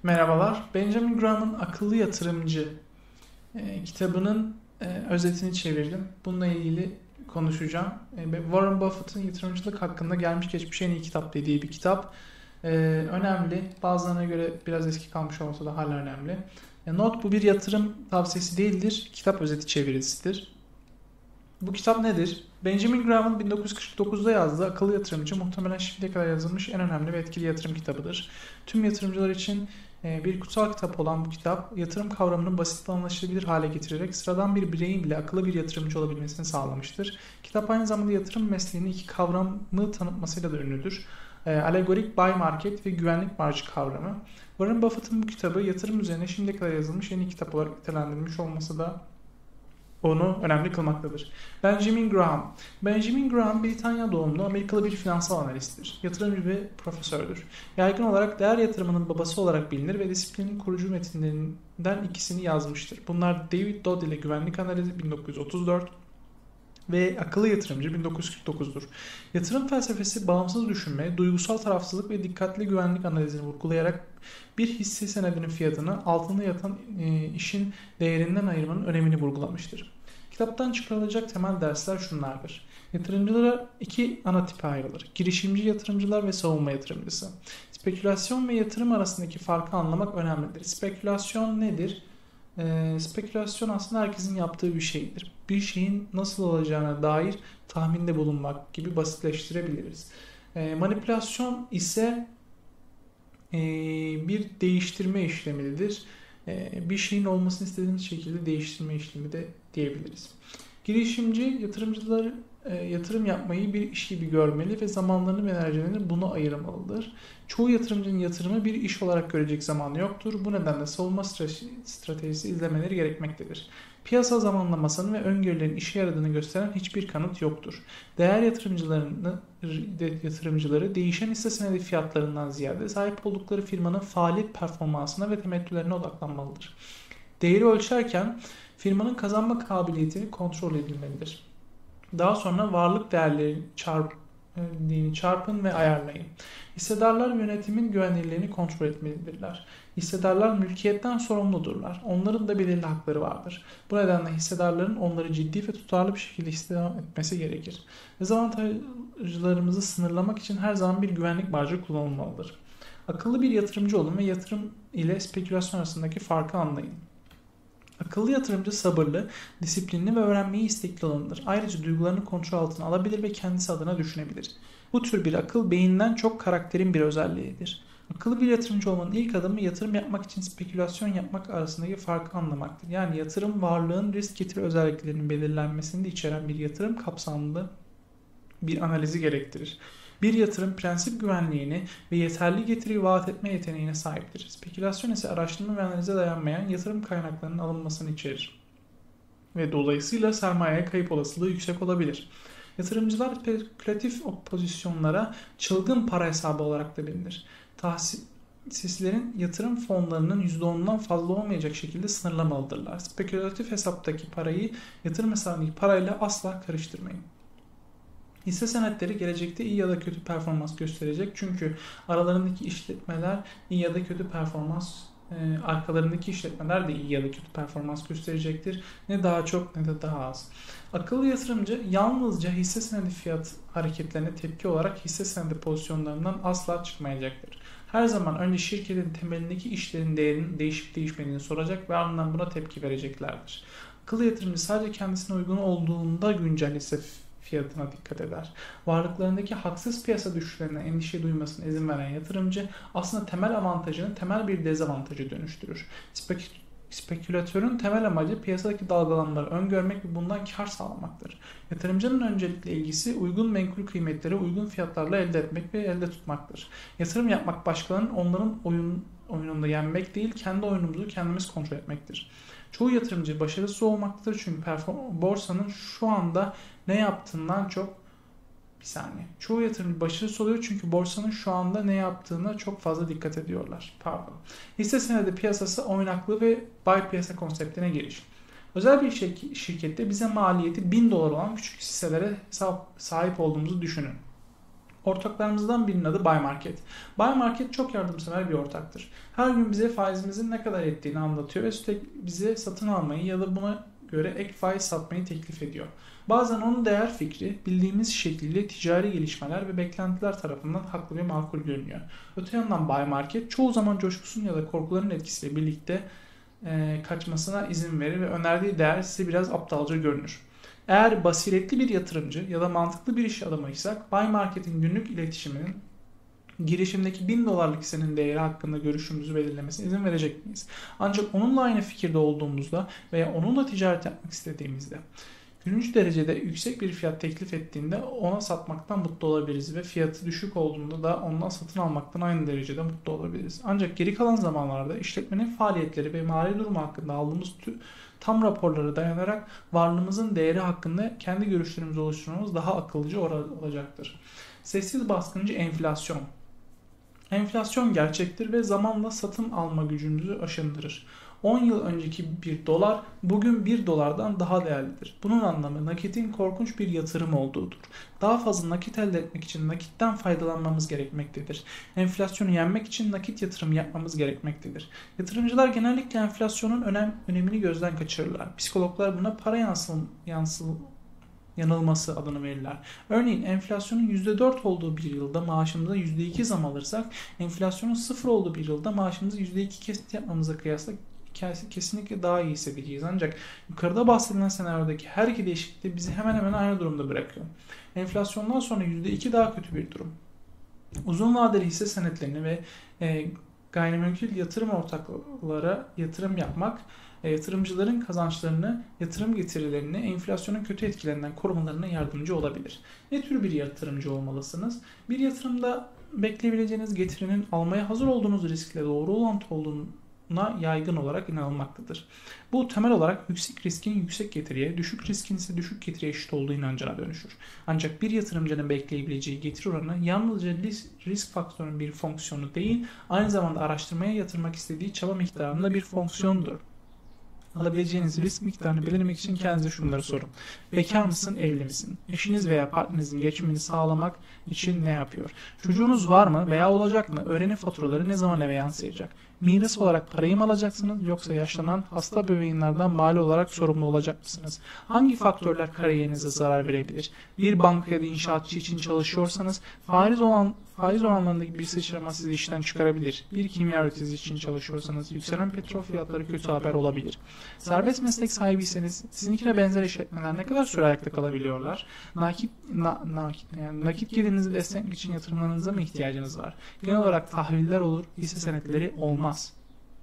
Merhabalar. Benjamin Graham'ın Akıllı Yatırımcı kitabının özetini çevirdim. Bununla ilgili konuşacağım. Warren Buffett'ın yatırımcılık hakkında gelmiş geçmiş en iyi kitap dediği bir kitap. Önemli. Bazılarına göre biraz eski kalmış olsa da hala önemli. Not, bu bir yatırım tavsiyesi değildir. Kitap özeti çevirisidir. Bu kitap nedir? Benjamin Graham'ın 1949'da yazdığı Akıllı Yatırımcı muhtemelen şimdiye kadar yazılmış en önemli ve etkili yatırım kitabıdır. Tüm yatırımcılar için bir kutsal kitap olan bu kitap, yatırım kavramını basit ve anlaşılabilir hale getirerek sıradan bir bireyin bile akıllı bir yatırımcı olabilmesini sağlamıştır. Kitap aynı zamanda yatırım mesleğini iki kavramı tanıtmasıyla da ünlüdür. Alegorik buy market ve güvenlik marjı kavramı. Warren Buffett'ın bu kitabı yatırım üzerine şimdiye kadar yazılmış en iyi kitap olarak nitelendirilmiş olması da onu önemli kılmaktadır. Benjamin Graham. Benjamin Graham, Britanya doğumlu Amerikalı bir finansal analisttir. Yatırımcı ve profesördür. Yaygın olarak değer yatırımının babası olarak bilinir ve disiplinin kurucu metinlerinden ikisini yazmıştır. Bunlar David Dodd ile Güvenlik Analizi 1934 ve Akıllı Yatırımcı 1949'dur. Yatırım felsefesi bağımsız düşünme, duygusal tarafsızlık ve dikkatli güvenlik analizini vurgulayarak bir hisse senedinin fiyatını altında yatan işin değerinden ayırmanın önemini vurgulamıştır. Kitaptan çıkarılacak temel dersler şunlardır. Yatırımcılara iki ana tipe ayrılır. Girişimci yatırımcılar ve savunma yatırımcısı. Spekülasyon ve yatırım arasındaki farkı anlamak önemlidir. Spekülasyon nedir? Spekülasyon aslında herkesin yaptığı bir şeydir. Bir şeyin nasıl olacağına dair tahminde bulunmak gibi basitleştirebiliriz. Manipülasyon ise bir değiştirme işlemidir. Bir şeyin olmasını istediğimiz şekilde değiştirme işlemi de diyebiliriz. Girişimci yatırımcıları yatırım yapmayı bir iş gibi görmeli ve zamanlarını ve enerjilerini buna ayırmalıdır. Çoğu yatırımcının yatırımı bir iş olarak görecek zamanı yoktur. Bu nedenle savunma stratejisi izlemeleri gerekmektedir. Piyasa zamanlamasının ve öngörülerin işe yaradığını gösteren hiçbir kanıt yoktur. Değer yatırımcıları değişen hisse senedi fiyatlarından ziyade sahip oldukları firmanın faaliyet performansına ve temettülerine odaklanmalıdır. Değeri ölçerken firmanın kazanma kabiliyetini kontrol edilmelidir. Daha sonra varlık değerlerini çarpın ve ayarlayın. Hissedarlar yönetimin güvenilirliğini kontrol etmelidirler. Hissedarlar mülkiyetten sorumludurlar. Onların da belirli hakları vardır. Bu nedenle hissedarların onları ciddi ve tutarlı bir şekilde istihdam etmesi gerekir. Dezavantajlarımızı sınırlamak için her zaman bir güvenlik marjı kullanılmalıdır. Akıllı bir yatırımcı olun ve yatırım ile spekülasyon arasındaki farkı anlayın. Akıllı yatırımcı sabırlı, disiplinli ve öğrenmeyi istekli olanıdır. Ayrıca duygularını kontrol altına alabilir ve kendisi adına düşünebilir. Bu tür bir akıl beyinden çok karakterin bir özelliğidir. Akıllı bir yatırımcı olmanın ilk adımı yatırım yapmak için spekülasyon yapmak arasındaki farkı anlamaktır. Yani yatırım varlığın risk getiri özelliklerinin belirlenmesini de içeren bir yatırım kapsamlı bir analizi gerektirir. Bir yatırım prensip güvenliğini ve yeterli getiri vaat etme yeteneğine sahiptir. Spekülasyon ise araştırma ve analize dayanmayan yatırım kaynaklarının alınmasını içerir ve dolayısıyla sermayeye kayıp olasılığı yüksek olabilir. Yatırımcılar spekülatif pozisyonlara çılgın para hesabı olarak da bilinir. Tahsislerin yatırım fonlarının %10'undan fazla olmayacak şekilde sınırlamalıdırlar. Spekülatif hesaptaki parayı yatırım hesabındaki parayla asla karıştırmayın. Hisse senetleri gelecekte iyi ya da kötü performans gösterecek. Çünkü aralarındaki işletmeler iyi ya da kötü performans, arkalarındaki işletmeler de iyi ya da kötü performans gösterecektir. Ne daha çok ne de daha az. Akıllı yatırımcı yalnızca hisse senedi fiyat hareketlerine tepki olarak hisse senedi pozisyonlarından asla çıkmayacaktır. Her zaman önce şirketin temelindeki işlerin değerinin değişip değişmediğini soracak ve ardından buna tepki vereceklerdir. Akıllı yatırımcı sadece kendisine uygun olduğunda güncel hisse fiyatına dikkat eder. Varlıklarındaki haksız piyasa düşüşlerine endişe duymasına izin veren yatırımcı aslında temel avantajını temel bir dezavantajı dönüştürür. Spekülatörün temel amacı piyasadaki dalgalanmaları öngörmek ve bundan kar sağlamaktır. Yatırımcının öncelikle ilgisi uygun menkul kıymetleri uygun fiyatlarla elde etmek ve elde tutmaktır. Yatırım yapmak başkalarının onların oyununda yenmek değil, kendi oyunumuzu kendimiz kontrol etmektir. Çoğu yatırımcı başarısız olmaktadır çünkü borsanın şu anda ne yaptığından çok Çoğu yatırımcı başarısız oluyor çünkü borsanın şu anda ne yaptığına çok fazla dikkat ediyorlar. Hisse senedi piyasası oynaklı ve buy piyasa konseptine giriş. Özel bir şirkette bize maliyeti $1000 olan küçük hisselere sahip olduğumuzu düşünün. Ortaklarımızdan birinin adı Buy Market. Buy Market çok yardımsever bir ortaktır. Her gün bize faizimizin ne kadar ettiğini anlatıyor ve sürekli bize satın almayı ya da buna göre ek faiz satmayı teklif ediyor. Bazen onun değer fikri bildiğimiz şekliyle ticari gelişmeler ve beklentiler tarafından haklı ve makul görünüyor. Öte yandan Buy Market çoğu zaman coşkusun ya da korkuların etkisiyle birlikte kaçmasına izin verir ve önerdiği değer size biraz aptalca görünür. Eğer basiretli bir yatırımcı ya da mantıklı bir iş adamıysak Buy Market'in günlük iletişiminin girişimdeki $1000 hissenin değeri hakkında görüşümüzü belirlemesine izin verecek miyiz? Ancak onunla aynı fikirde olduğumuzda veya onunla ticaret yapmak istediğimizde gülünç derecede yüksek bir fiyat teklif ettiğinde ona satmaktan mutlu olabiliriz ve fiyatı düşük olduğunda da ondan satın almaktan aynı derecede mutlu olabiliriz. Ancak geri kalan zamanlarda işletmenin faaliyetleri ve mali durumu hakkında aldığımız tam raporlara dayanarak varlığımızın değeri hakkında kendi görüşlerimizi oluşturmamız daha akıllıca olacaktır. Sessiz baskıncı enflasyon. Enflasyon gerçektir ve zamanla satın alma gücümüzü aşındırır. 10 yıl önceki bir dolar bugün bir dolardan daha değerlidir. Bunun anlamı nakitin korkunç bir yatırım olduğudur. Daha fazla nakit elde etmek için nakitten faydalanmamız gerekmektedir. Enflasyonu yenmek için nakit yatırım yapmamız gerekmektedir. Yatırımcılar genellikle enflasyonun önemini gözden kaçırırlar. Psikologlar buna para yanılması adını verirler. Örneğin enflasyonun %4 olduğu bir yılda maaşımıza %2 zam alırsak, enflasyonun 0 olduğu bir yılda maaşımızı %2 kesinti yapmamıza kıyasla kesinlikle daha iyi hissedeceğiz. Ancak yukarıda bahsedilen senaryodaki her iki değişiklik de bizi hemen hemen aynı durumda bırakıyor. Enflasyondan sonra %2 daha kötü bir durum. Uzun vadeli hisse senetlerini ve gayrimenkul yatırım ortaklara yatırım yapmak, yatırımcıların kazançlarını, yatırım getirilerini enflasyonun kötü etkilerinden korumalarına yardımcı olabilir. Ne tür bir yatırımcı olmalısınız? Bir yatırımda bekleyebileceğiniz getirinin almaya hazır olduğunuz riskle doğru orantı olduğuna yaygın olarak inanılmaktadır. Bu temel olarak yüksek riskin yüksek getiriye, düşük riskin ise düşük getiriye eşit olduğu inancına dönüşür. Ancak bir yatırımcının bekleyebileceği getiri oranı yalnızca risk faktörünün bir fonksiyonu değil, aynı zamanda araştırmaya yatırmak istediği çaba miktarında bir fonksiyonudur. Alabileceğiniz risk miktarını belirlemek için kendinize şunları sorun. Bekar mısın, evli misin? Eşiniz veya partnerinizin geçimini sağlamak için ne yapıyor? Çocuğunuz var mı veya olacak mı? Öğrenim faturaları ne zaman eve yansıyacak? Miras olarak parayı mı alacaksınız yoksa yaşlanan hasta bebeğinlerden mali olarak sorumlu olacak mısınız? Hangi faktörler kariyerinize zarar verebilir? Bir banka ya da inşaatçı için çalışıyorsanız faiz oranlarındaki bir sıçrama sizi işten çıkarabilir. Bir kimya üreticisi için çalışıyorsanız yükselen petrol fiyatları kötü haber olabilir. Serbest meslek sahibiyseniz sizinkine benzer işletmeler ne kadar süre ayakta kalabiliyorlar? Nakit gelirinizi desteklemek için yatırımlarınıza mı ihtiyacınız var? Genel olarak tahviller olur, hisse senetleri olmaz.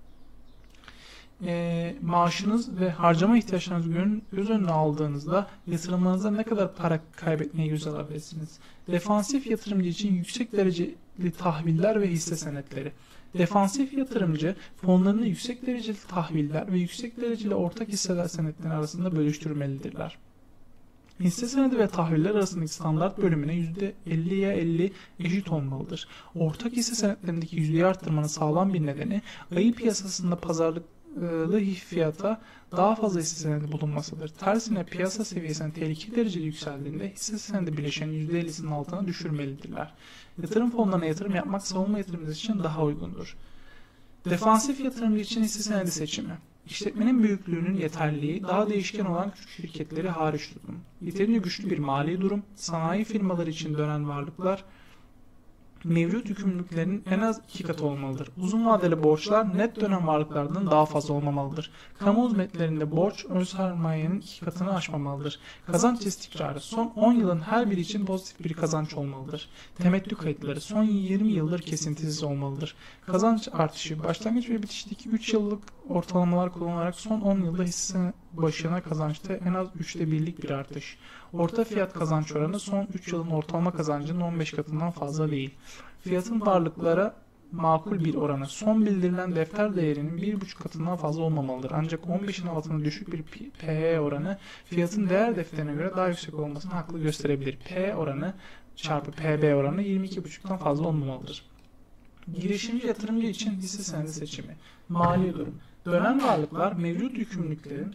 Maaşınız ve harcama ihtiyaçlarınızı göz önüne aldığınızda yatırımlarınıza ne kadar para kaybetmeye göz alabilirsiniz. Defansif yatırımcı için yüksek dereceli tahviller ve hisse senetleri. Defansif yatırımcı fonlarını yüksek dereceli tahviller ve yüksek dereceli ortak hisseler senetleri arasında bölüştürmelidirler. Hisse senedi ve tahviller arasındaki standart bölümüne %50'ye 50 eşit olmalıdır. Ortak hisse senetlerindeki yüzdeyi arttırmanın sağlam bir nedeni ayı piyasasında pazarlıklı fiyata daha fazla hisse senedi bulunmasıdır. Tersine piyasa seviyesine tehlikeli derecede yükseldiğinde hisse senedi bileşenin %50'sinin altına düşürmelidirler. Yatırım fonlarına yatırım yapmak savunma yatırımcısı için daha uygundur. Defansif yatırımcı için hisse senedi seçimi. İşletmenin büyüklüğünün yeterliliği, daha değişken olan küçük şirketleri hariç tutun. Yeterince güçlü bir mali durum, sanayi firmaları için dönen varlıklar, mevcut yükümlülüklerin en az 2 katı olmalıdır. Uzun vadeli borçlar net dönem varlıklardan daha fazla olmamalıdır. Kamu hizmetlerinde borç ön sermayenin 2 katını aşmamalıdır. Kazanç istikrarı son 10 yılın her biri için pozitif bir kazanç olmalıdır. Temettü kayıtları son 20 yıldır kesintisiz olmalıdır. Kazanç artışı başlangıç ve bitişteki 3 yıllık ortalamalar kullanarak son 10 yılda hisse başına kazançta en az 3'te 1'lik bir artış. Orta fiyat kazanç oranı son 3 yılın ortalama kazancının 15 katından fazla değil. Fiyatın varlıklara makul bir oranı son bildirilen defter değerinin 1,5 katından fazla olmamalıdır. Ancak 15'in altında düşük bir PE oranı fiyatın değer defterine göre daha yüksek olmasını haklı gösterebilir. PE oranı çarpı PB oranı 22,5'tan fazla olmamalıdır. Girişimci yatırımcı için hisse senedi seçimi. Mali durum. Dönen varlıklar mevcut yükümlülüklerin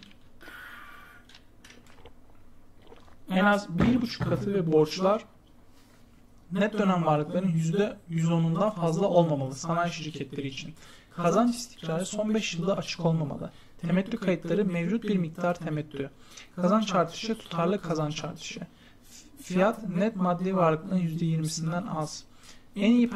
en az 1,5 katı ve borçlar Net dönem varlıkların %110'undan fazla olmamalı sanayi şirketleri için. Kazanç istikrarı son 5 yılda açık olmamalı. Temettü kayıtları mevcut bir miktar temettü. Kazanç artışı tutarlı kazanç artışı. Fiyat net maddi varlıkların %20'sinden az. En iyi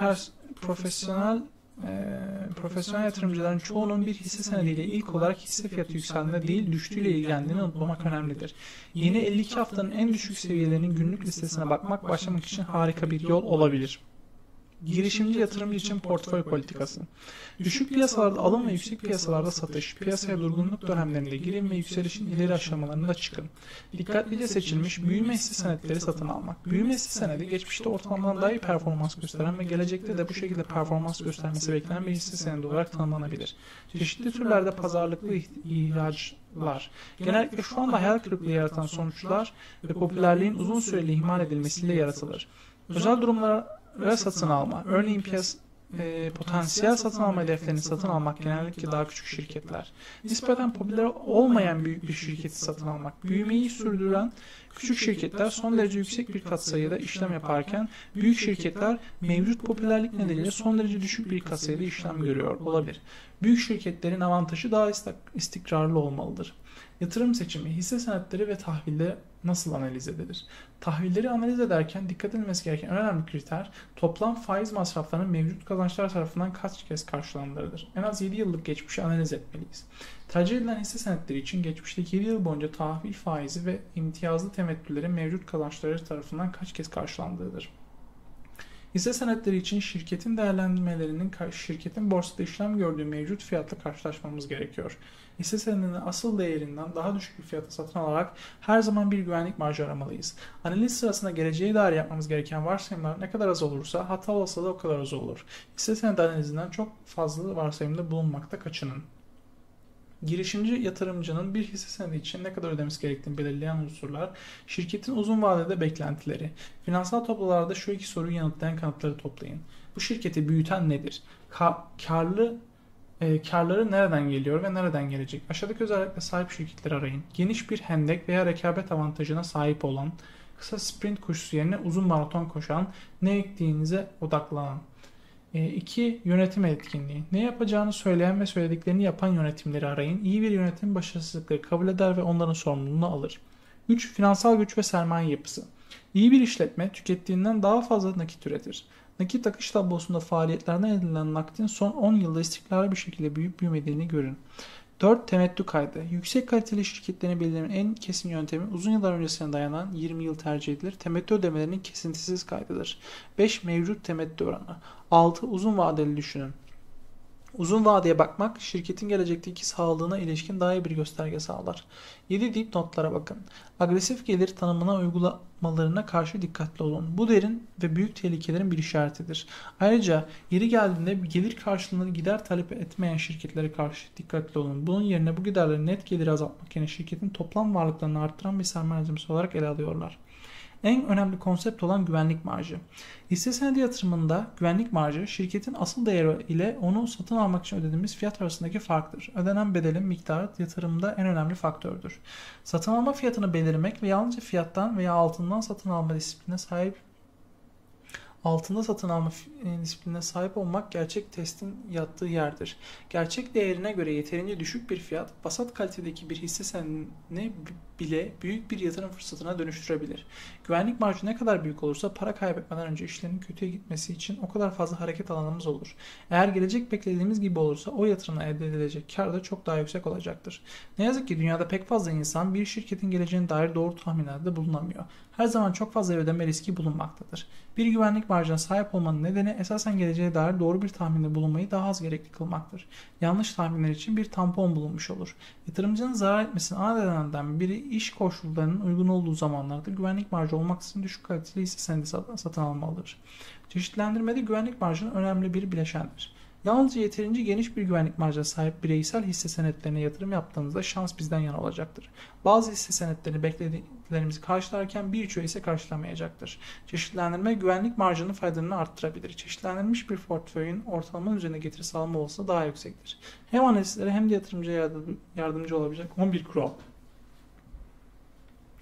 profesyonel yatırımcıların çoğunun bir hisse senediyle ilk olarak hisse fiyatı yükseldiğinde değil düştüğüyle ilgilendiğini unutmamak önemlidir. Yeni 52 haftanın en düşük seviyelerinin günlük listesine bakmak başlamak için harika bir yol olabilir. Girişimci yatırımcı için portföy politikası. Düşük piyasalarda alım ve yüksek piyasalarda satış, piyasaya durgunluk dönemlerinde girin ve yükselişin ileri aşamalarında çıkın. Dikkatlice seçilmiş büyüme hisse senetleri satın almak. Büyüme hisse senedi geçmişte ortalamadan daha iyi performans gösteren ve gelecekte de bu şekilde performans göstermesi beklenen bir hisse senedi olarak tanımlanabilir. Çeşitli türlerde pazarlıklı ihraçlar. Genellikle şu anda hayal kırıklığı yaratan sonuçlar ve popülerliğin uzun süreli ihmal edilmesiyle yaratılır. Özel durumlara satın alma. Örneğin potansiyel satın alma hedeflerini satın almak genellikle daha küçük şirketler. Nispeten popüler olmayan büyük bir şirketi satın almak. Büyümeyi sürdüren küçük şirketler son derece yüksek bir katsayıda işlem yaparken büyük şirketler mevcut popülerlik nedeniyle son derece düşük bir katsayıda işlem görüyor olabilir. Büyük şirketlerin avantajı daha istikrarlı olmalıdır. Yatırım seçimi, hisse senetleri ve tahvilleri nasıl analiz edilir? Tahvilleri analiz ederken dikkat edilmesi gereken önemli kriter toplam faiz masraflarının mevcut kazançlar tarafından kaç kez karşılandığıdır. En az 7 yıllık geçmişi analiz etmeliyiz. Tercih edilen hisse senetleri için geçmişteki 7 yıl boyunca tahvil faizi ve imtiyazlı temettülerin mevcut kazançları tarafından kaç kez karşılandığıdır. Hisse senetleri için şirketin değerlendirmelerinin şirketin borsada işlem gördüğü mevcut fiyatla karşılaşmamız gerekiyor. Hisse senedinin asıl değerinden daha düşük bir fiyata satın alarak her zaman bir güvenlik marjı aramalıyız. Analiz sırasında geleceğe dair yapmamız gereken varsayımlar ne kadar az olursa hata olasılığı o kadar az olur. Hisse senedi analizinden çok fazla varsayımda bulunmakta kaçının. Girişimci yatırımcının bir hisse senedi için ne kadar ödemesi gerektiğini belirleyen unsurlar, şirketin uzun vadede beklentileri. Finansal tablolarda şu iki soruyu yanıtlayan kanıtları toplayın. Bu şirketi büyüten nedir? Karları nereden geliyor ve nereden gelecek? Aşağıdaki özellikle sahip şirketleri arayın. Geniş bir hendek veya rekabet avantajına sahip olan, kısa sprint koşusu yerine uzun maraton koşan, ne ektiğinize odaklanan. 2. Yönetim etkinliği. Ne yapacağını söyleyen ve söylediklerini yapan yönetimleri arayın. İyi bir yönetim başarısızlıkları kabul eder ve onların sorumluluğunu alır. 3. Finansal güç ve sermaye yapısı. İyi bir işletme tükettiğinden daha fazla nakit üretir. Nakit akış tablosunda faaliyetlerden edilen nakdin son 10 yılda istikrarlı bir şekilde büyüyüp büyümediğini görün. 4. Temettü kaydı. Yüksek kaliteli şirketlerini belirlemenin en kesin yöntemi uzun yıllar öncesine dayanan 20 yıl tercih edilir. Temettü ödemelerinin kesintisiz kaydıdır. 5. Mevcut temettü oranı. 6. Uzun vadeli düşünün. Uzun vadeye bakmak, şirketin gelecekteki sağlığına ilişkin daha iyi bir gösterge sağlar. 7 dipnotlara bakın. Agresif gelir tanımına uygulamalarına karşı dikkatli olun. Bu derin ve büyük tehlikelerin bir işaretidir. Ayrıca yeri geldiğinde gelir karşılığında gider talep etmeyen şirketlere karşı dikkatli olun. Bunun yerine bu giderleri net geliri azaltmak yerine şirketin toplam varlıklarını arttıran bir sermaye harcaması olarak ele alıyorlar. En önemli konsept olan güvenlik marjı. Hisse senedi yatırımında güvenlik marjı şirketin asıl değeri ile onu satın almak için ödediğimiz fiyat arasındaki farktır. Ödenen bedelin miktarı yatırımda en önemli faktördür. Satın alma fiyatını belirlemek ve yalnızca fiyattan veya altından satın alma disiplinine sahip olmak gerçek testin yattığı yerdir. Gerçek değerine göre yeterince düşük bir fiyat, vasat kalitedeki bir hisse senedini bile büyük bir yatırım fırsatına dönüştürebilir. Güvenlik marjı ne kadar büyük olursa para kaybetmeden önce işlerin kötüye gitmesi için o kadar fazla hareket alanımız olur. Eğer gelecek beklediğimiz gibi olursa o yatırımla elde edilecek kar da çok daha yüksek olacaktır. Ne yazık ki dünyada pek fazla insan bir şirketin geleceğine dair doğru tahminlerde bulunamıyor. Her zaman çok fazla ödeme riski bulunmaktadır. Bir güvenlik marjına sahip olmanın nedeni esasen geleceğe dair doğru bir tahminde bulunmayı daha az gerekli kılmaktır. Yanlış tahminler için bir tampon bulunmuş olur. Yatırımcının zarar etmesinin ana nedenlerden biri iş koşullarının uygun olduğu zamanlarda güvenlik marjı olmaksızın düşük kaliteli hisse senedi satın almalıdır. Çeşitlendirmede güvenlik marjının önemli bir bileşendir. Yalnızca yeterince geniş bir güvenlik marjına sahip bireysel hisse senetlerine yatırım yaptığınızda şans bizden yana olacaktır. Bazı hisse senetlerini beklentilerimizi karşılarken birçoğu ise karşılamayacaktır. Çeşitlendirme güvenlik marjının faydalarını arttırabilir. Çeşitlendirilmiş bir portföyün ortalamanın üzerine getiri sağlama olasılığı daha yüksektir. Hem analistlere hem de yatırımcıya yardımcı olabilecek 11 kural.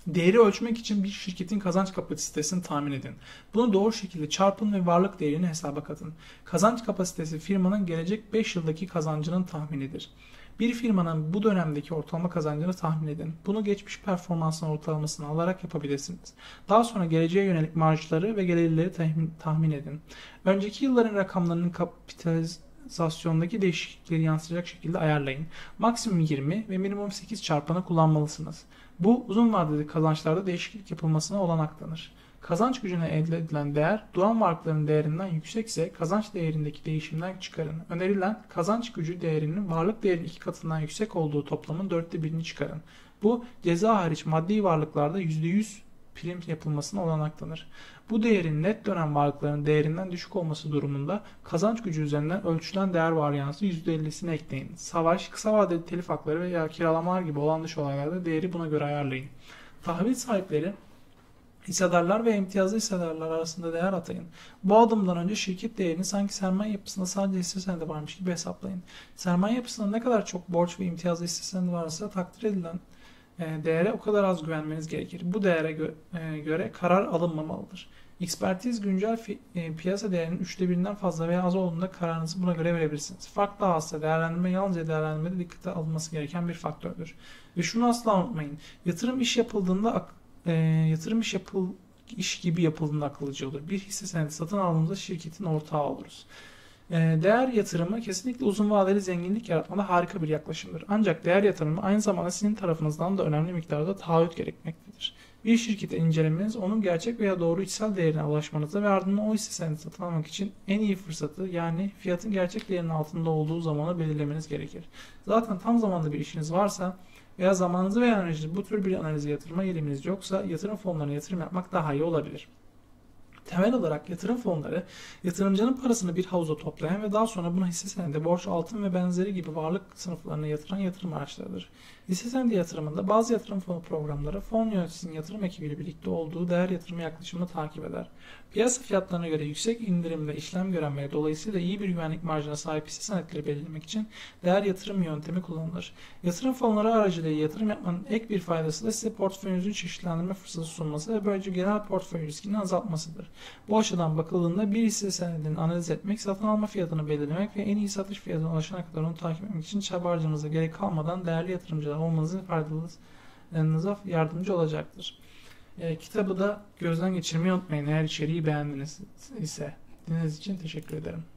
Değeri ölçmek için bir şirketin kazanç kapasitesini tahmin edin. Bunu doğru şekilde çarpın ve varlık değerini hesaba katın. Kazanç kapasitesi firmanın gelecek 5 yıldaki kazancının tahminidir. Bir firmanın bu dönemdeki ortalama kazancını tahmin edin. Bunu geçmiş performansın ortalamasını alarak yapabilirsiniz. Daha sonra geleceğe yönelik marjları ve gelirleri tahmin edin. Önceki yılların rakamlarının kapitalizasyondaki değişiklikleri yansıtacak şekilde ayarlayın. Maksimum 20 ve minimum 8 çarpanı kullanmalısınız. Bu uzun vadeli kazançlarda değişiklik yapılmasına olanak tanır. Kazanç gücüne elde edilen değer duran varlıkların değerinden yüksekse kazanç değerindeki değişimden çıkarın. Önerilen kazanç gücü değerinin varlık değerinin 2 katından yüksek olduğu toplamın 1/4'ini çıkarın. Bu ceza hariç maddi varlıklarda %100 prim yapılmasına olanak tanır. Bu değerin net dönem varlıkların değerinden düşük olması durumunda kazanç gücü üzerinden ölçülen değer varyansı %50'sini ekleyin. Savaş, kısa vadeli telif hakları veya kiralamalar gibi olan dış olaylarda değeri buna göre ayarlayın. Tahvil sahipleri, hissedarlar ve imtiyazlı hissedarlar arasında değer atayın. Bu adımdan önce şirket değerini sanki sermaye yapısında sadece hisse senedi varmış gibi hesaplayın. Sermaye yapısında ne kadar çok borç ve imtiyazlı hisse senedi varsa takdir edilen değere o kadar az güvenmeniz gerekir. Bu değere göre karar alınmamalıdır. Ekspertiz güncel piyasa değerinin 1/3'ünden fazla veya az olduğunda kararınızı buna göre verebilirsiniz. Fark daha azsa değerlendirme yalnızca değerlendirmede dikkate alınması gereken bir faktördür. Ve şunu asla unutmayın. Yatırım iş gibi yapıldığında akıllıca olur. Bir hisse senedi satın aldığımızda şirketin ortağı oluruz. Değer yatırımı kesinlikle uzun vadeli zenginlik yaratmada harika bir yaklaşımdır. Ancak değer yatırımı aynı zamanda sizin tarafınızdan da önemli miktarda taahhüt gerekmektedir. Bir şirketi incelemeniz onun gerçek veya doğru içsel değerine ulaşmanızda ve ardından o hisse senedi satın almak için en iyi fırsatı, yani fiyatın gerçek değerinin altında olduğu zamanı belirlemeniz gerekir. Zaten tam zamanlı bir işiniz varsa veya zamanınızı veya enerjinizi bu tür bir analize yatırma eğiliminiz yoksa yatırım fonlarına yatırım yapmak daha iyi olabilir. Temel olarak yatırım fonları, yatırımcının parasını bir havuza toplayan ve daha sonra buna hisse senedi, borç, altın ve benzeri gibi varlık sınıflarına yatıran yatırım araçlarıdır. Hisse senedi yatırımında bazı yatırım fonu programları fon yöneticisinin yatırım ekibiyle birlikte olduğu değer yatırımı yaklaşımını takip eder. Piyasa fiyatlarına göre yüksek indirimle işlem gören ve dolayısıyla iyi bir güvenlik marjına sahip hisse senetleri belirlemek için değer yatırım yöntemi kullanılır. Yatırım fonları aracılığıyla yatırım yapmanın ek bir faydası da size portföyünüzün çeşitlendirme fırsatı sunması ve böylece genel portföy riskini azaltmasıdır. Bu açıdan bakıldığında bir hisse senedini analiz etmek, satın alma fiyatını belirlemek ve en iyi satış fiyatına ulaşana kadar onu takip etmek için çaba harcamanıza gerek kalmadan değerli yatırımcılar olmanızın faydalarınıza yardımcı olacaktır. Kitabı da gözden geçirmeyi unutmayın eğer içeriği beğendiniz ise. Dinlediğiniz için teşekkür ederim.